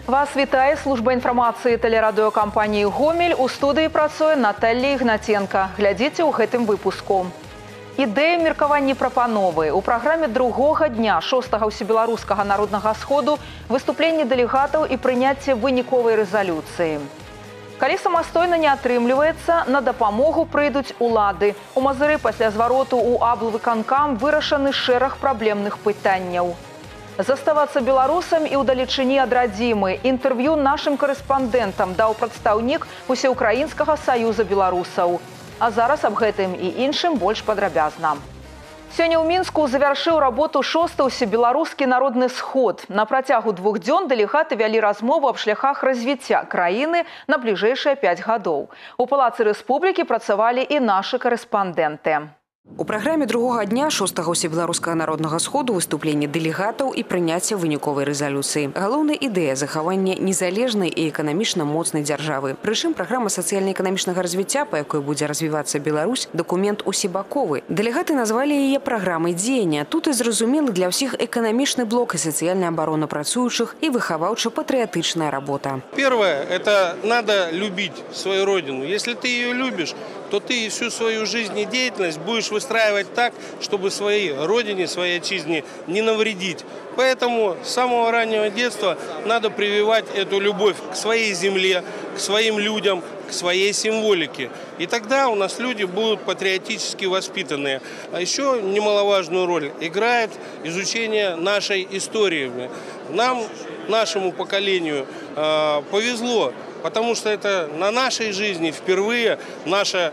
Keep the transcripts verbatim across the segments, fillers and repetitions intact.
Вас вітае служба інфармацыі тэлерадыёкампаніі «Гомель». У студыі працуе Наталья Ігнаценка. Глядзіце ў гэтым выпуску. Ідэя меркавання прапановы. У праграме другога дня шостага ўсебеларускага народнага сходу выступленне дэлегатаў і прыняцце выніковай рэзалюцыі. Калі самастойна не атрымліваецца, на дапамогу прыйдуць улады. У Мазыры пасля звароту ў аблвыканкам вырашаны шэраг праблемных пытанняў. Заставацца беларусам і ўдалечыні ад радзімы. Інтэрв'ю нашым корэспандэнтам даў прадстаўнік Усеўкраінскага саюза беларусаў. А зараз аб гэтым і іншым больш падрабязна. Сёння ў Мінску завяршыў работу шосты ўсебеларускі народны сход. На працягу двух дзён дэлегаты вялі размову аб шляхах развіцця краіны на бліжэйшыя пяць гадоў. У Палацы Рэспублікі працавалі і нашы корэспандэнты. У праграме другога дня шостага ўсебеларускага народнага сходу выступленне дэлегатаў і прыняцце выніковай рэзалюцыі. Галоўная ідэя захавання незалежнай і эканамічна моцнай дзяржавы. Прычым праграма сацыяльна-эканамічнага развіцця, па якой будзе развівацца Беларусь, дакумент усебаковы. Дэлегаты назвалі яе праграмай дзеяння. Тут і зразумелы для ўсіх эканамічны блок і сацыяльная абарона працуючых і выхаваўча-патрыятычная работа. Первое – это надо любить свою родину. Если ты ее любишь, то ты всю свою жизнь и деятельность будешь выстраивать так, чтобы своей родине, своей отчизне не навредить. Поэтому с самого раннего детства надо прививать эту любовь к своей земле, к своим людям, к своей символике. И тогда у нас люди будут патриотически воспитанные. А еще немаловажную роль играет изучение нашей истории. Нам, нашему поколению, повезло, потому что это на нашей жизни впервые наша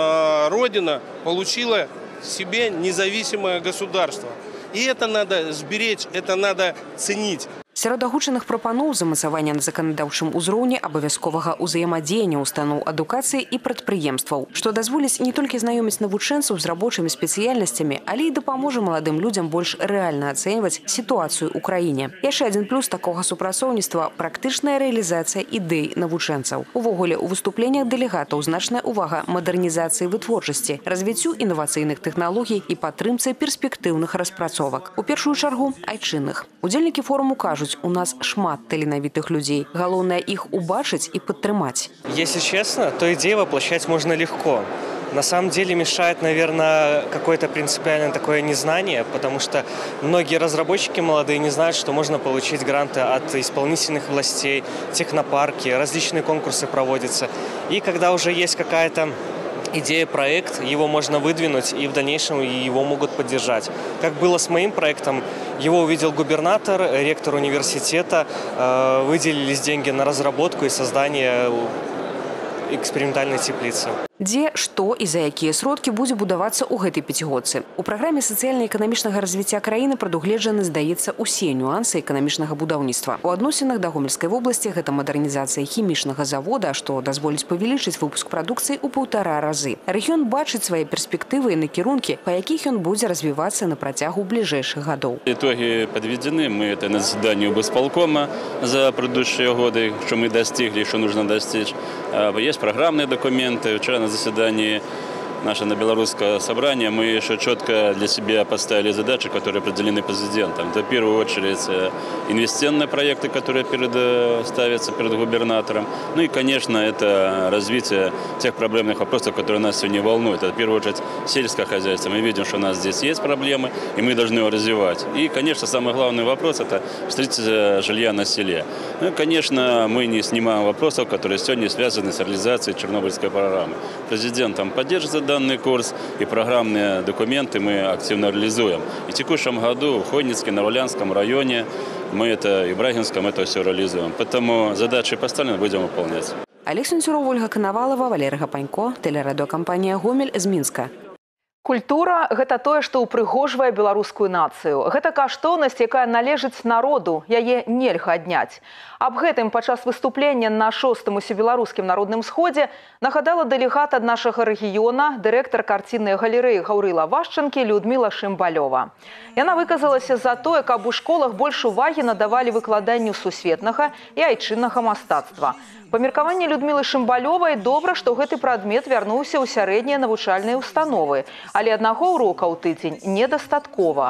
э, Родина получила себе независимое государство. И это надо сберечь, это надо ценить. Сярод агучаных прапаноў замацавання на заканадаўчым узроўні абавязковага ўзаемадзеяння устаноў адукацыі і прадпрыемстваў, што дазволіць не толькі знаёміць навучэнцаў з рабочымі спецыяльнасцямі, але і дапаможа маладым людзям больш рэальна ацэньваць сітуацыю ў краіне. Яшчэ адзін плюс такога супрацоўніцтва – практычная рэалізацыя ідэй навучэнцаў. Увогуле, у выступленнях дэлегатаў значная ўвага мадэрнізацыі вытворчасці, развіццю інавацыйных тэхналогій і падтрымцы перспектыўных распрацовак. У першую чаргу – айчынных. Удзельнікі форуму кажуць, у нас шмат таленавітых людей. Главное их убачить и подтримать. Если честно, то идею воплощать можно легко. На самом деле мешает, наверное, какое-то принципиальное такое незнание, потому что многие разработчики молодые не знают, что можно получить гранты от исполнительных властей, технопарки, различные конкурсы проводятся. И когда уже есть какая-то идея, проект, его можно выдвинуть, и в дальнейшем его могут поддержать. Как было с моим проектом, его увидел губернатор, ректор университета, выделились деньги на разработку и создание экспериментальной теплицы. Дзе, што і за якія сродкі будзе будавацца ў гэтай пяцігодцы. У праграме сацыяльна-эканамічнага развіцця краіны прадугледжаны, здаецца, усе нюансы эканамічнага будаўніцтва. У адносінах да Гомельскай вобласці гэта мадэрнізацыя хімічнага завода, што дазволіць павялічыць выпуск прадукцыі ў паўтара разы. Рэгіён бачыць свае перспектывы і накірункі, па якіх ён будзе развівацца на працягу бліжэйшых гадоў. Итоги подведены. Мы это на заседании облсполкома за предыдущие годы, что мы достигли, что нужно достичь. Есть программные документы. Вчера на заседании наше белорусское собрание мы еще четко для себя поставили задачи, которые определены президентом. Это в первую очередь инвестиционные проекты, которые перед, ставятся перед губернатором. Ну и, конечно, это развитие тех проблемных вопросов, которые нас сегодня волнуют. Это в первую очередь сельское хозяйство. Мы видим, что у нас здесь есть проблемы, и мы должны его развивать. И, конечно, самый главный вопрос – это строительство жилья на селе. Ну и, конечно, мы не снимаем вопросов, которые сегодня связаны с реализацией Чернобыльской программы. Президентом поддерживается данный курс, и программные документы мы активно реализуем. И в текущем году в Хойницком, Нарулянском районе мы это, и в Брагинском это все реализуем. Поэтому задачи поставлены, будем выполнять. Олег Сенцюров, Ольга Коновалова, Валерий Гапанько, тэлерадыёкампанія «Гомель» з Мінска. Культура – гэта тое, што ўпрыгожвае беларускую нацыю. Гэта каштоўнасць, якая належыць народу, яе нельга адняць. Аб гэтым падчас выступлення на шостым усебеларускім народным сходзе нагадала дэлегат ад нашага рэгіёна, дырэктар карціннай галерэі Гаўрыла Вашчанкі Людміла Шымбалёва. Яна выказалася за тое, каб у школах больш увагі надавалі выкладанню сусветнага і айчыннага мастацтва. Па меркаванні Людмілы Шымбалёвай, добра, што гэты прадмет вярнуўся ў сярэднія навучальныя установы, але аднаго ўрока ў тыдзень недастаткова.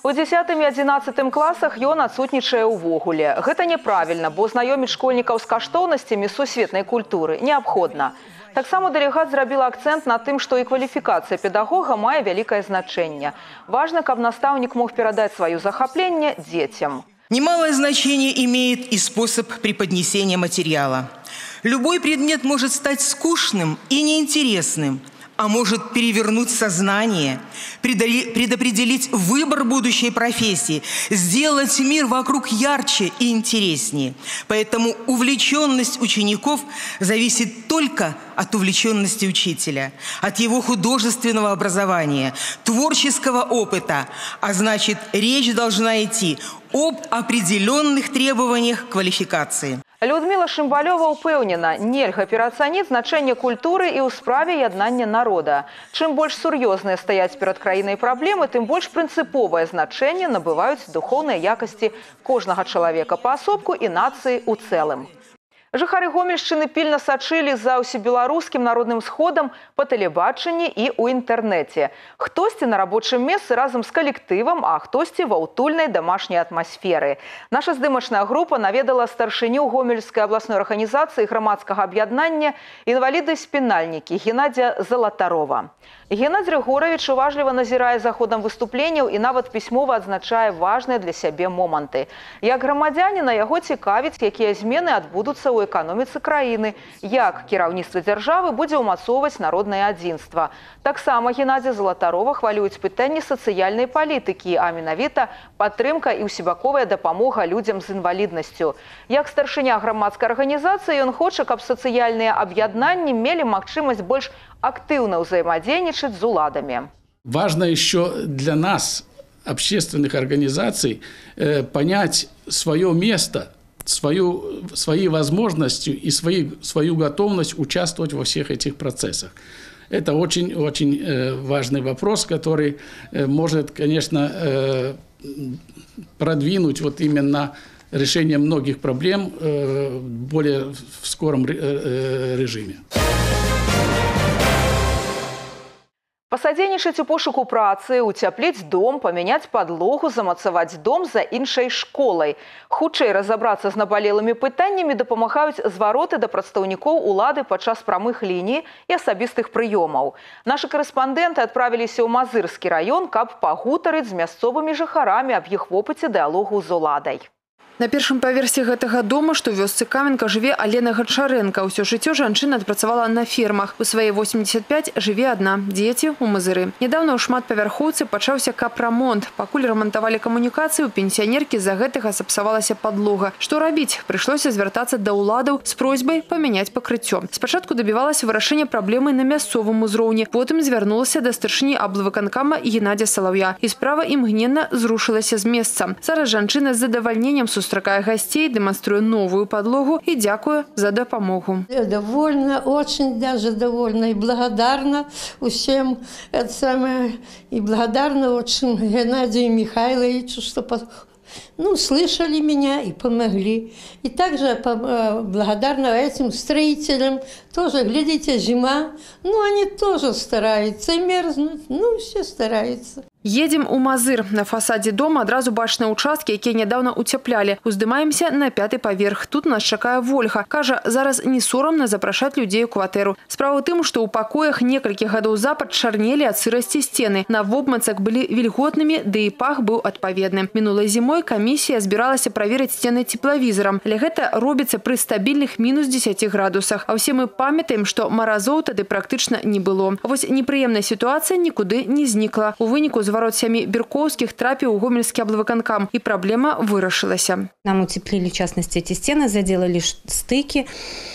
У дзесятым і адзінаццатым класах ён адсутнічае ўвогуле. Гэта няправільна, бо знаёміць школьнікаў з каштоўнасцямі сусветнай культуры неабходна. Таксама дэлегат зрабіла акцэнт на тым, што і кваліфікацыя педагога мае вялікае значэнне. Важна, каб настаўнік мог перадаць сваё захапленне дзецям. Немалое значение имеет и способ преподнесения материала. Любой предмет может стать скучным и неинтересным, а может перевернуть сознание, предопределить выбор будущей профессии, сделать мир вокруг ярче и интереснее. Поэтому увлеченность учеников зависит только от увлеченности учителя, от его художественного образования, творческого опыта, а значит, речь должна идти об определенных требованиях квалификации. Людмила Шымбалёва упэўнена, нельга пераацаніць значэнне культуры і ў справе яднання народа. Чым больш сур'ёзныя стаяць перад краінай праблемы, тым больш прынцыповае значэнне набываюць духоўныя якасці кожнага чалавека паасобку і нацыі ў цэлым. Жыхары Гомельшчыны пільна сачылі за ўсебеларускім народным сходам па тэлебачанні і ў інтэрнэце. Хтосьці на рабочым месцы разам з калектывам, а хтосьці ва ўтульнай дамашняй атмасферы. Наша здымачная група наведала старшыню Гомельскай абласной арганізацыі грамадскага аб'яднання «Інваліды-спінальнікі» Геннадзя Залатарова. Геннадзь Григорович уважліва назірае за ходам выступленняў і нават пісьмова адзначае важныя для сябе моманты. Як грамадзяніна яго цікавіць, якія змены адбудуцца ў эканоміцы краіны, як кіраўніцтва дзяржавы будзе ўмацоўваць народнае адзінства. Таксама Геннадзя Залатарова хвалююць пытанні сацыяльнай палітыкі, а менавіта падтрымка і ўсебаковая дапамога людзям з інваліднасцю. Як старшыня грамадскай арганізацыі, ён хоча, каб сацыяльныя аб'яднанні мелі магчымасць больш активно взаимодействовать с уладами. Важно еще для нас, общественных организаций, понять свое место, свою, свои возможности и свои, свою готовность участвовать во всех этих процессах. Это очень-очень важный вопрос, который может, конечно, продвинуть вот именно решение многих проблем в более в скором режиме. Пасадзейнічаць у пошуку працы, уцяпліць дом, памяняць падлогу, замацаваць дом за іншай школай. Хутчэй разабрацца з набалелымі пытаннямі дапамагаюць звароты да прадстаўнікоў улады падчас прамых ліній і асабістых прыёмаў. Нашы карэспандэнты адправіліся ў Мазырскі раён, каб пагутарыць з мясцовымі жыхарамі аб іх вопыце дыялогу з уладай. На першым паверсе гэтага дома, што ў вёсцы Каменка, жыве Алена Гачарэнка. Усё жыццё жанчына адпрацавала на фермах. У свае восемьдесят пять жыве адна. Дзеці ў Мазыры. Нядаўна ў шматпавярхоўцы пачаўся капрамонт. Пакуль рамантавалі камунікацыю, у пенсіянеркі з-за гэтага сапсавалася падлога. Што рабіць? Прыйшлося звяртацца да ўладаў з просьбай памяняць пакрыццё. Спачатку дабівалася вырашэння праблемы на мясцовым узроўні. Потым звярнулася да старшыні аблвыканкама Геннадзя Салаўя. І справа імгненна зрушылася з месца. Зараз жанчына з задавальненнем сустракае гостей, демонструя новую подлогу и дякую за допомогу. Я довольна, очень даже довольна и благодарна всем, это самое, и благодарна очень Геннадию Михайловичу, что ну, слышали меня и помогли. И также благодарна этим строителям. Тоже, глядите, зима, ну, они тоже стараются и мерзнуть, ну, все стараются. Едем у Мазыр. На фасаде дома адразу бачныя участкі, якія нядаўна уцяплялі. Уздымаемся на пятый паверх. Тут нас чакае Вольга. Кажа, зараз не сорамна запрашаць людзей у кватэру. Справа ў тым, што ў пакоях некалькі гадоў запад чарнелі ад сырасці сцены. На вобмацах былі вільготнымі, ды і пах быў адпаведны. Мінулай зімой камісія збіралася праверыць сцены цеплавізарам. Але гэта робіцца пры стабільных мінус дзесяці градусах. А ўсе мы памятаем, што маразоў тады практычна не было. Вось непрыемная сітуацыя нікуды не знікла. У выніку з ворот сямі Бирковских трапіў у Гомельскі аблвыканкам, и проблема вырашылася. Нам утеплили, в частности, эти стены, заделали стыки.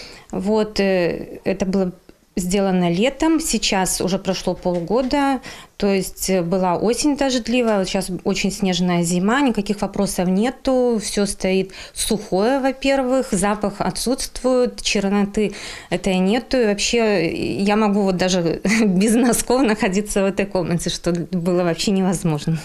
Вот, это было сделано летом, сейчас уже прошло полгода, то есть была осень дождливая, сейчас очень снежная зима, никаких вопросов нету, все стоит сухое, во-первых, запах отсутствует, черноты этой нету, и вообще я могу вот даже без носков находиться в этой комнате, что было вообще невозможно. У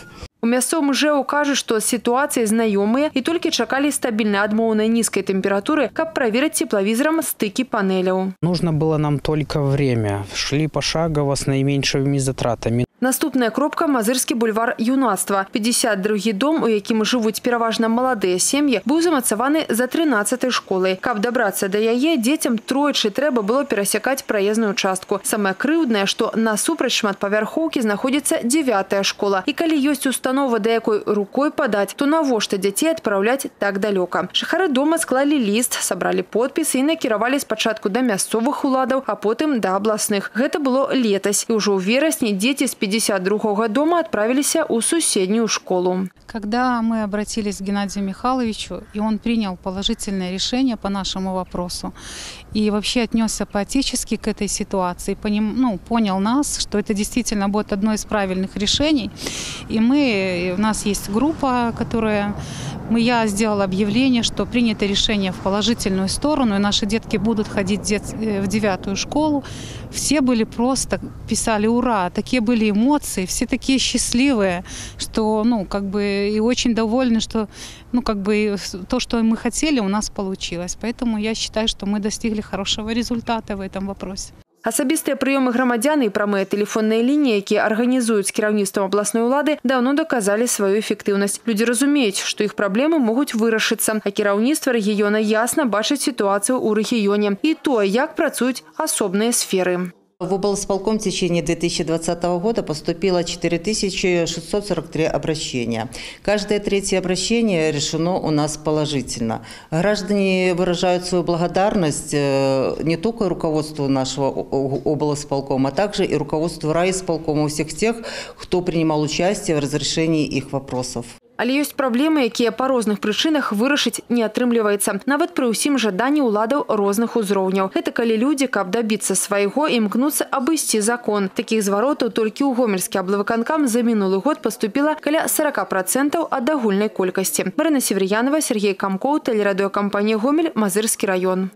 У мясцовым ЖЭУ кажуць, што з сітуацыяй знаёмыя і толькі чакалі стабільнай адмоўнай нізкай тэмпературы, каб праверыць тепловизором стыки панеляў. Нужно было нам только время. Шли пошагово с наименьшими затратами. Наступная кропка – Мазырскі бульвар юнацтва. пятьдесят другі дом, у якім жывуць пераважна маладыя сем'і, быў замацаваны за трынаццатай школай. Каб дабрацца да яе, дзецям тройчы трэба было перасякаць праезную частку. Самае крыўднае, што насупраць шматпавярхоўкі знаходзіцца дзевятая школа. І калі ёсць установа, да якой рукой падаць, то навошта дзяцей адпраўляць так далёка? Жыхары дома склалі ліст, сабралі подпісы і накіравалі спачатку да мясцовых уладаў, а потым да абласных. Гэта было летась. І ўжо ў верасні дзеці з пятьдесят другого дома отправились в соседнюю школу. Когда мы обратились к Геннадию Михайловичу, и он принял положительное решение по нашему вопросу, и вообще отнесся по-отечески к этой ситуации, поним, ну, понял нас, что это действительно будет одно из правильных решений. И мы, у нас есть группа, которая... Мы, я сделала объявление, что принято решение в положительную сторону, и наши детки будут ходить в девятую школу. Все были просто, писали «Ура!», такие были эмоции, все такие счастливые, что, ну, как бы, и очень довольны, что, ну, как бы, то, что мы хотели, у нас получилось. Поэтому я считаю, что мы достигли хорошего результата в этом вопросе. Асабістыя прыёмы грамадзян і прамыя тэлефонныя лініі, якія арганізуюць з кіраўніцтвам абласной улады, даўно даказалі сваю эфектыўнасць. Людзі разумеюць, што іх праблемы могуць вырашыцца, а кіраўніцтва рэгіёна ясна бачыць сітуацыю ў рэгіёне і тое, як працуюць асобныя сферы. В облсполком в течение две тысячи двадцатого года поступило четыре тысячи шестьсот сорок три обращения. Каждое третье обращение решено у нас положительно. Граждане выражают свою благодарность не только руководству нашего облсполкома, а также и руководству райисполкома, у всех тех, кто принимал участие в разрешении их вопросов. Але ёсць праблемы, якія па розных прычынах вырашыць не атрымліваецца. Нават пры ўсім жаданні ўладаў розных узроўняў. Гэта калі людзі, каб дабіцца свайго, імкнуцца абысці закон. Такіх зваротаў толькі ў Гомельскі аблвыканкам за мінулы год поступіла каля сорок процентов ад агульнай колькасці. Марина Севрьянова, Сергей Камкоў, тэлерадыёкампанія «Гомель», Мазырскі раён.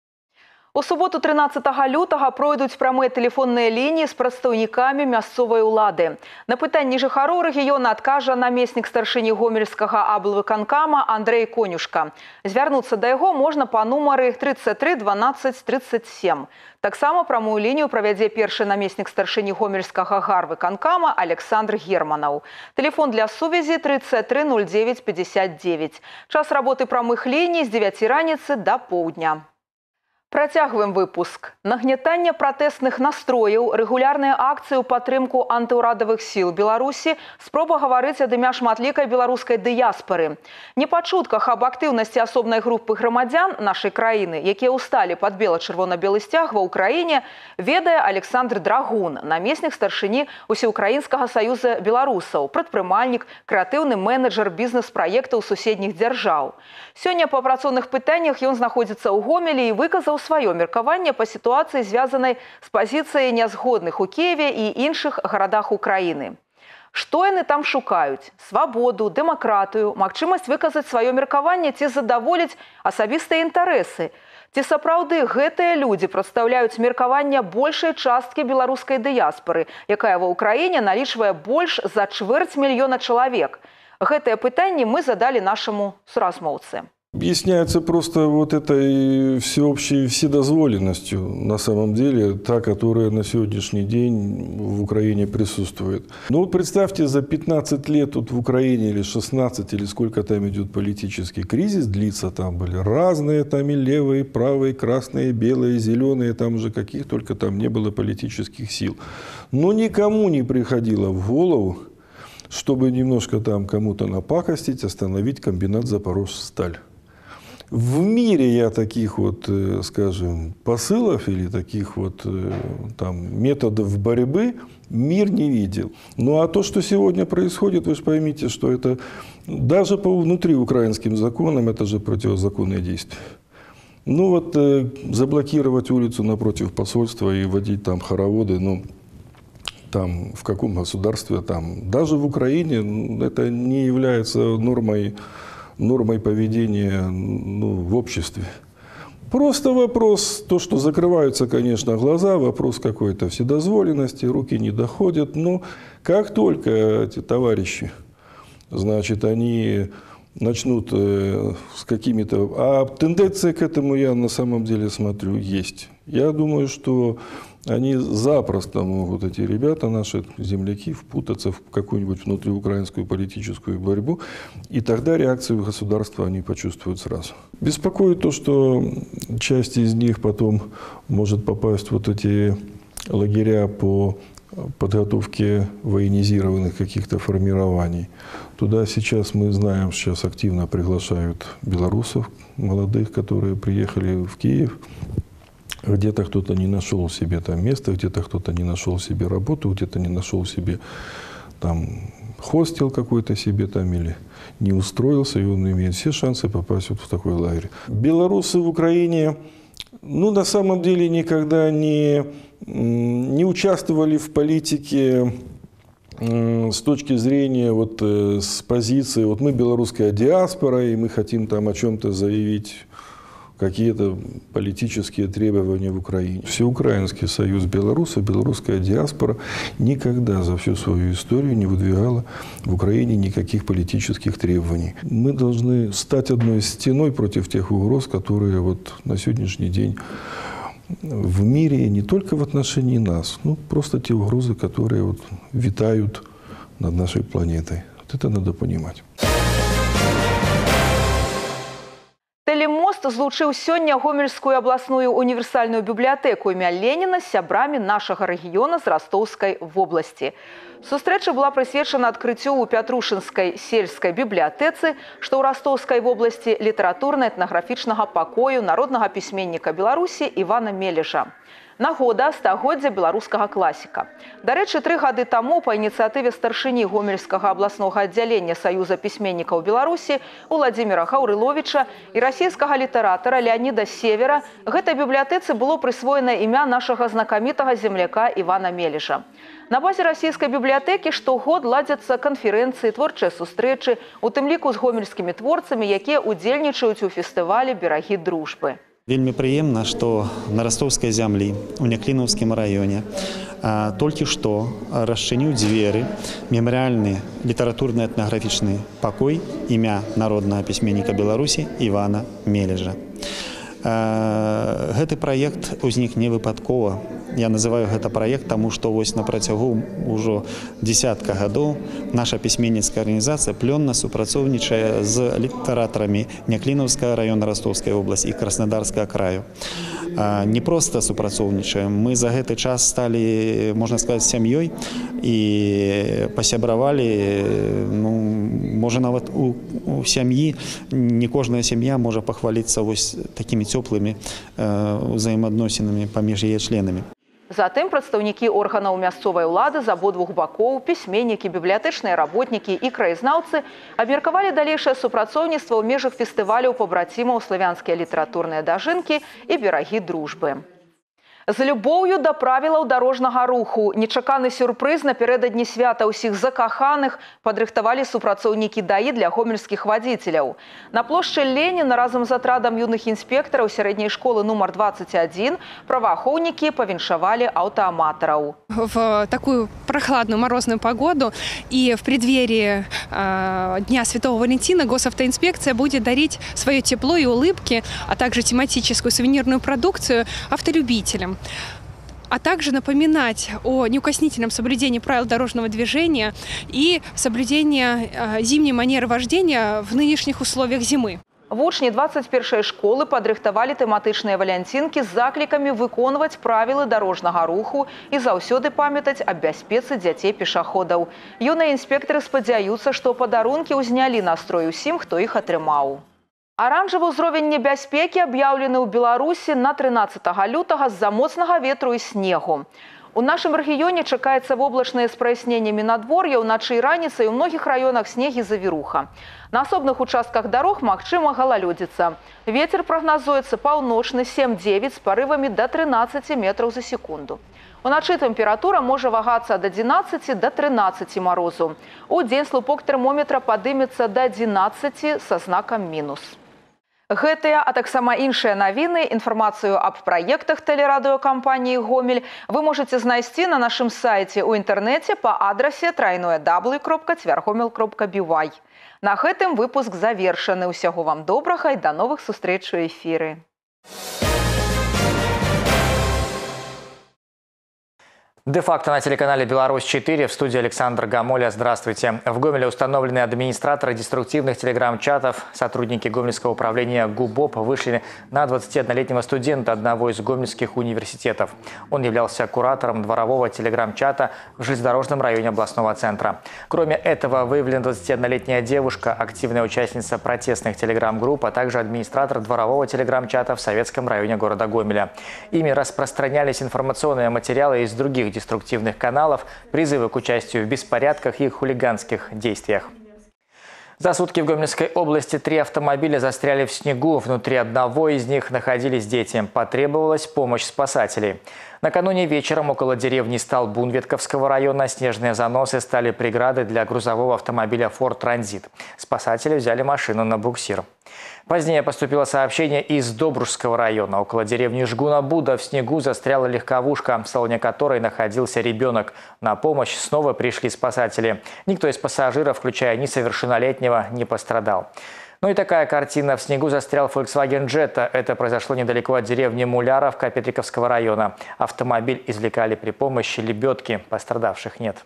У суботу трынаццатага лютага пройдуць прамыя тэлефонныя лініі з прадстаўнікамі мясцовай улады. На пытанні жыхароў рэгіёна адкажа намеснік старшыні гомельскага аблвыканкама Андрей Конюшка. Звярнуцца да яго можна па нумары тридцать три двенадцать тридцать семь. Таксама прамую лінію правядзе першы намеснік старшыні гомельскага гарвыканкама Александр Германаў. Тэлефон для сувязі тридцать три ноль девять пятьдесят девять. Час работы прамых ліній з дзевяці раніцы да поўдня. Працягваем выпуск. Нагнятанне пратэсных настрояў, рэгулярныя акцыі ў падтрымку антыўрадавых сіл Беларусі, спроба гаварыць ад імя шматлікай беларускай дыяспары. Не па чутках аб актыўнасці асобнай групы грамадзян нашай краіны, якія ўсталі пад бела-чырвона-белы сцяг ва ўкраіне, ведае Александр Драгун, намеснік старшыні Усеўкраінскага саюза беларусаў, прадпрымальнік, крэатыўны менеджер бізнес-праектаў суседніх дзяржаў. Сёння па працоўных пытаннях ён знаходзіцца ў Гомелі і выказаў сваё меркаванне па сітуацыі, звязанай з пазіцыяй нязгодных у Кіеве і іншых гарадах Украіны. Што яны там шукаюць? Свабоду, дэмакратыю, магчымасць выказаць сваё меркаванне ці задаволіць асабістыя інтарэсы? Ці сапраўды гэтыя людзі прадстаўляюць меркаванне большай часткі беларускай дыяспары, якая ва ўкраіне налічвае больш за чвэрць мільёна чалавек? Гэтыя пытанні мы задалі нашаму суразмоўцы. Объясняется просто вот этой всеобщей вседозволенностью, на самом деле, та, которая на сегодняшний день в Украине присутствует. Ну вот представьте, за пятнадцать лет тут в Украине, или шестнадцать, или сколько там идет политический кризис, длится, там были разные, там и левые, и правые, и красные, и белые, и зеленые, там уже каких только там не было политических сил. Но никому не приходило в голову, чтобы немножко там кому-то напакостить, остановить комбинат «Запорожсталь». В мире я таких вот, скажем, посылов или таких вот там методов борьбы мир не видел. Ну а то, что сегодня происходит, вы же поймите, что это даже по внутри украинским законам, это же противозаконные действия. Ну вот заблокировать улицу напротив посольства и водить там хороводы, ну там в каком государстве, там даже в Украине это не является нормой, нормой поведения, ну, в обществе. Просто вопрос, то, что закрываются, конечно, глаза, вопрос какой-то вседозволенности, руки не доходят. Но как только эти товарищи значит, они начнут э, с какими-то... А тенденция к этому, я на самом деле смотрю, есть. Я думаю, что они запросто могут, эти ребята, наши земляки, впутаться в какую-нибудь внутриукраинскую политическую борьбу, и тогда реакцию государства они почувствуют сразу. Беспокоит то, что часть из них потом может попасть в вот эти лагеря по подготовке военизированных каких-то формирований. Туда сейчас, мы знаем, сейчас активно приглашают белорусов, молодых, которые приехали в Киев. Где-то кто-то не нашел себе там место, где-то кто-то не нашел себе работу, где-то не нашел себе там хостел какой-то себе там или не устроился, и он имеет все шансы попасть вот в такой лагерь. Белорусы в Украине, ну, на самом деле никогда не, не участвовали в политике с точки зрения, вот, с позиции, вот мы белорусская диаспора, и мы хотим там о чем-то заявить, какие-то политические требования в Украине. Всеукраинский союз белорусов, белорусская диаспора никогда за всю свою историю не выдвигала в Украине никаких политических требований. Мы должны стать одной стеной против тех угроз, которые вот на сегодняшний день в мире, не только в отношении нас, но просто те угрозы, которые вот витают над нашей планетой. Вот это надо понимать. Телемост злучыў сёння Гомельскую абласную універсальную бібліятэку імя Леніна з сябрамі нашага рэгіёна з Растоўскай вобласці. Сустрэча была прысвечана адкрыццю ў Пятрушынскай сельскай бібліятэцы, што ў Растоўскай вобласці літаратурна-этнаграфічнага пакою народнага пісьменніка Беларусі Івана Мележа. Нагода стагоддзя беларускага класіка. Дарэчы, тры гады таму па ініцыятыве старшыні Гомельскага абласнога аддзялення Саюза пісьменнікаў Беларусі Уладзіміра Гаўрыловіча і расійскага літаратара Леаніда Севера гэтай бібліятэцы было прысвоена імя нашага знакамітага земляка Івана Мележа. На базе расійскай бібліятэкі штогод ладзяцца канферэнцыі, творчыя сустрэчы, у тым ліку з гомельскімі творцамі, якія удзельнічаюць у фестывалі «Берагі дружбы». Вельмі прыемна, што на Растоўскай зямлі, у Няклінаўскім раёне, толькі што расчыніў дзверы мемарыяльны літаратурна-этнаграфічны пакой імя народнага пісьменніка Беларусі Івана Мележа. Гэты праект узнік не выпадкова. Я называю гэта праект, таму што вось на працягу ўжо дзесятка гадоў наша пісьменніцкая арганізацыя плённа супрацоўнічае з літаратарамі Няклінаўскага раёна Растоўскай вобласці і Краснодарскага краю. Не проста супрацоўнічаем, мы за гэты час сталі, можна сказаць, сям'ёй і пасябравалі, ну, можа нават у, у сям'і, не кожная сям'я можа пахваліцца вось такімі цёплымі ўзаемаадносінамі паміж яе членамі. Затым прадстаўнікі органаў мясцовай улады з абодвух бакоў, пісьменнікі, бібліятэчныя работнікі і краязнаўцы абмеркавалі далейшае супрацоўніцтва ў межах фестываляў пабрацімаў славянскія літаратурныя дажынкі і берагі дружбы. З любоўю да правілаў дарожнага руху. Нечаканы сюрпрыз напярэдадні свята ўсіх закаханых падрыхтавалі супрацоўнікі ДАІ для гомельскіх вадзіцеляў. На плошчы Леніна разам з атрадам юных інспектараў сярэдняй школы нумар двадцать один праваахоўнікі павіншавалі аўтааматараў. В такую прохладную морозную погоду и в преддверии э, Дня Святого Валентина госавтоинспекция будет дарить свое тепло и улыбки, а также тематическую сувенирную продукцию автолюбителям. А также напоминать о неукоснительном соблюдении правил дорожного движения и соблюдении э, зимней манеры вождения в нынешних условиях зимы. Вучні двадцать першай школы падрыхтавалі тэматычныя валянцінкі з заклікамі выконваць правілы дарожнага руху і заўсёды памятаць аб бяспецы дзяцей-пешаходаў. Юныя інспектары спадзяюцца, што падарункі ўзнялі настрой усім, хто іх атрымаў. Аранжавы ўзровень небяспекі аб'яўлены ў Беларусі на трынаццатага лютага з-за моцнага ветру і снегу. У нашым рэгіёне чакаецца воблачнае з праясненнямі надвор'я, ўначы і раніцай у многіх раёнах снег і завіруха. На асобных участках дарог магчыма галалёдзіца. Вецер прагназуецца паўночны сем дзевяць з парывамі да трынаццаці метраў за секунду. Уначы тэмпература можа вагацца ад адзінаццаці да трынаццаці марозу. У дзень слупок тэрмометра падымецца да адзінаццаці са знакам мінус. Гэтыя, а таксама іншыя навіны, інфармацыю аб праектах тэлерадыёкампаніі «Гомель» вы можете знайсці на нашым сайце ў інтэрнэце па адрасе трайное дабл-ю кропка цвяргомель кропка би вай. На гэтым выпуск завершаны. Усяго вам добрага і да новых сустрэч у эфіры. Де-факто на телеканале «Беларусь-четыре» в студии Александр Гамоля. Здравствуйте. В Гомеле установлены администраторы деструктивных телеграм-чатов. Сотрудники Гомельского управления ГУБОП вышли на двадцатиоднолетнего студента одного из гомельских университетов. Он являлся куратором дворового телеграм-чата в железнодорожном районе областного центра. Кроме этого, выявлена двадцатиоднолетняя девушка, активная участница протестных телеграм-групп, а также администратор дворового телеграм-чата в Советском районе города Гомеля. Ими распространялись информационные материалы из других деструктивных каналов, призывы к участию в беспорядках и хулиганских действиях. За сутки в Гомельской области три автомобиля застряли в снегу. Внутри одного из них находились дети. Потребовалась помощь спасателей. Накануне вечером около деревни Столбун Ветковского района снежные заносы стали преградой для грузового автомобиля «Форд Транзит». Спасатели взяли машину на буксир. Позднее поступило сообщение из Добружского района. Около деревни Жгуна-Буда в снегу застряла легковушка, в салоне которой находился ребенок. На помощь снова пришли спасатели. Никто из пассажиров, включая несовершеннолетнего, не пострадал. Ну и такая картина. В снегу застрял Volkswagen Jetta. Это произошло недалеко от деревни Муляровка Петриківського района. Автомобиль извлекали при помощи лебедки. Пострадавших нет.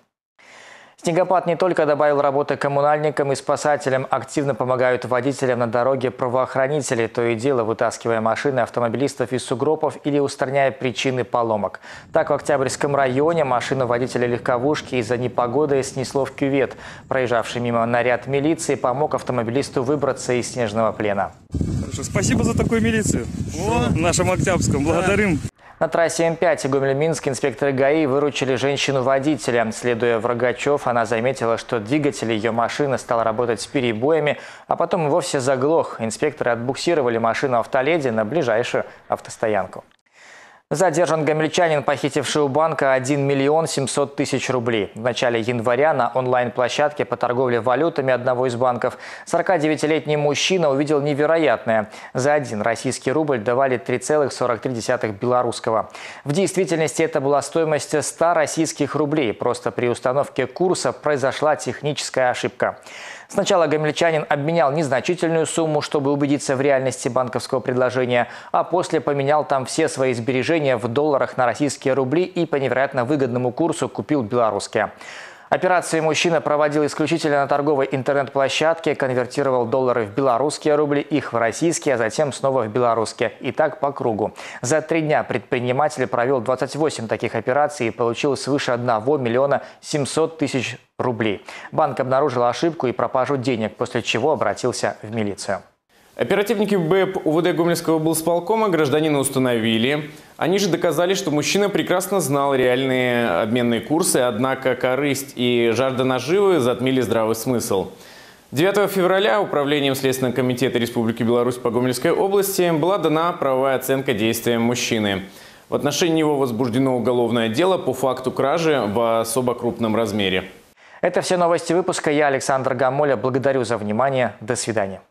Снегопад не только добавил работы коммунальникам и спасателям, активно помогают водителям на дороге правоохранители, то и дело вытаскивая машины автомобилистов из сугробов или устраняя причины поломок. Так, в Октябрьском районе машину водителя легковушки из-за непогоды снесло в кювет. Проезжавший мимо наряд милиции помог автомобилисту выбраться из снежного плена. Хорошо, спасибо за такую милицию. В нашем Октябрьском. Благодарим. На трассе М пять Гомель-Минск инспекторы ГАИ выручили женщину-водителя. Следуя в Рогачев, она заметила, что двигатель ее машины стал работать с перебоями, а потом и вовсе заглох. Инспекторы отбуксировали машину автоледи на ближайшую автостоянку. Задержан гомельчанин, похитивший у банка один миллион семьсот тысяч рублей. В начале января на онлайн-площадке по торговле валютами одного из банков сорокадевятилетний мужчина увидел невероятное. За один российский рубль давали три целых сорок три десятых белорусского. В действительности это была стоимость ста российских рублей. Просто при установке курса произошла техническая ошибка. Сначала гомельчанин обменял незначительную сумму, чтобы убедиться в реальности банковского предложения, а после поменял там все свои сбережения в долларах на российские рубли и по невероятно выгодному курсу купил белорусские. Операции мужчина проводил исключительно на торговой интернет-площадке, конвертировал доллары в белорусские рубли, их в российские, а затем снова в белорусские. И так по кругу. За три дня предприниматель провел двадцать восемь таких операций и получил свыше одного миллиона семисот тысяч рублей. Банк обнаружил ошибку и пропажу денег, после чего обратился в милицию. Оперативники БЭП УВД Гомельского облсполкома гражданина установили. Они же доказали, что мужчина прекрасно знал реальные обменные курсы, однако корысть и жажда наживы затмили здравый смысл. девятого февраля Управлением Следственного комитета Республики Беларусь по Гомельской области была дана правовая оценка действиям мужчины. В отношении него возбуждено уголовное дело по факту кражи в особо крупном размере. Это все новости выпуска. Я, Александр Гамоля. Благодарю за внимание. До свидания.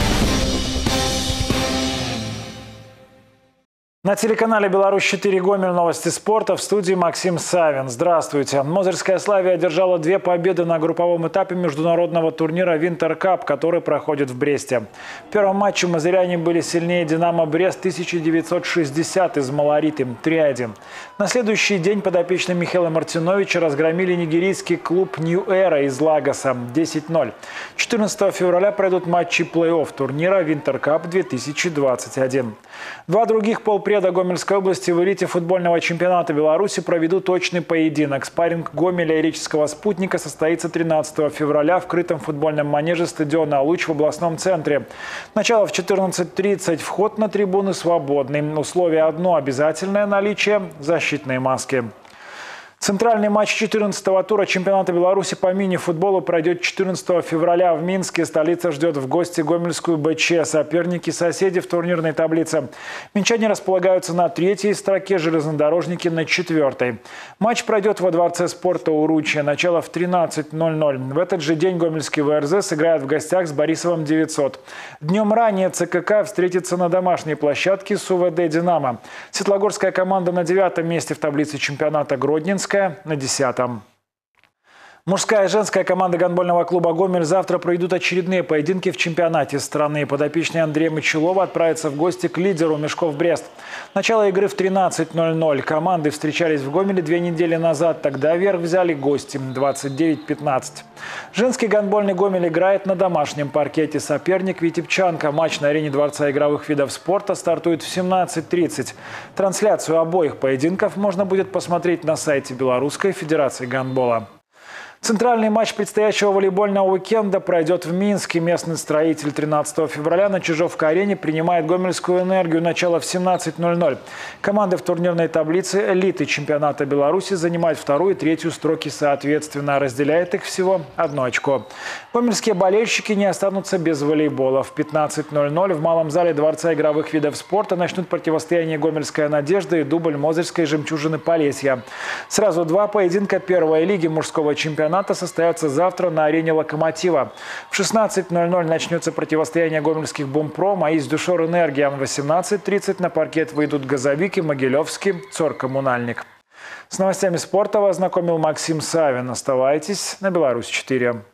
На телеканале «Беларусь-четыре» Гомель, новости спорта, в студии Максим Савин. Здравствуйте. Мозырская «Славия» одержала две победы на групповом этапе международного турнира «Винтер Кап», который проходит в Бресте. В первом матче мозыряне были сильнее «Динамо Брест» тысяча девятьсот шестьдесят из Малориты три один. На следующий день подопечные Михаила Мартиновича разгромили нигерийский клуб «Нью Эра» из Лагоса десять ноль. четырнадцатого февраля пройдут матчи плей-офф турнира «Винтер Кап две тысячи двадцать один». Два других полпреда Гомельской области в элите футбольного чемпионата Беларуси проведут точный поединок. Спарринг Гомеля и Реческого спутника состоится тринадцатого февраля в крытом футбольном манеже стадиона «Луч» в областном центре. Начало в четырнадцать тридцать. Вход на трибуны свободный. Условие одно – обязательное наличие защитной маски. Центральный матч четырнадцатого тура чемпионата Беларуси по мини-футболу пройдет четырнадцатого февраля в Минске. Столица ждет в гости гомельскую БЧ. Соперники-соседи в турнирной таблице. Минчане располагаются на третьей строке, железнодорожники на четвертой. Матч пройдет во Дворце спорта Уручья. Начало в тринадцать ноль ноль. В этот же день гомельский ВРЗ сыграет в гостях с Борисовым девятьсот. Днем ранее ЦКК встретится на домашней площадке с УВД «Динамо». Светлогорская команда на девятом месте в таблице чемпионата, Гродненская на десятом. Мужская и женская команда гандбольного клуба «Гомель» завтра пройдут очередные поединки в чемпионате страны. Подопечные Андрея Мочелова отправятся в гости к лидеру Мешков Брест. Начало игры в тринадцать ноль ноль. Команды встречались в Гомеле две недели назад. Тогда верх взяли гости двадцать девять пятнадцать. Женский гандбольный Гомель играет на домашнем паркете. Соперник Витебчанка. Матч на арене Дворца игровых видов спорта стартует в семнадцать тридцать. Трансляцию обоих поединков можно будет посмотреть на сайте Белорусской Федерации гандбола. Центральный матч предстоящего волейбольного уикенда пройдет в Минске. Местный строитель тринадцатого февраля на Чижовка-арене принимает гомельскую «Энергию». Начало в семнадцать ноль ноль. Команды в турнирной таблице элиты чемпионата Беларуси занимают вторую и третью строки соответственно. Разделяет их всего одно очко. Гомельские болельщики не останутся без волейбола. В пятнадцать ноль ноль в малом зале Дворца игровых видов спорта начнут противостояние «Гомельская надежда» и дубль Мозырской жемчужины Полесья. Сразу два поединка первой лиги мужского чемпионата состоятся завтра на арене «Локомотива». В шестнадцать ноль ноль начнется противостояние гомельских «Бумпром», а из «Дюшор Энергия». В восемнадцать тридцать на паркет выйдут «Газовики», «Могилевский», «Цор-Коммунальник». С новостями спорта вас знакомил Максим Савин. Оставайтесь на Беларусь четыре.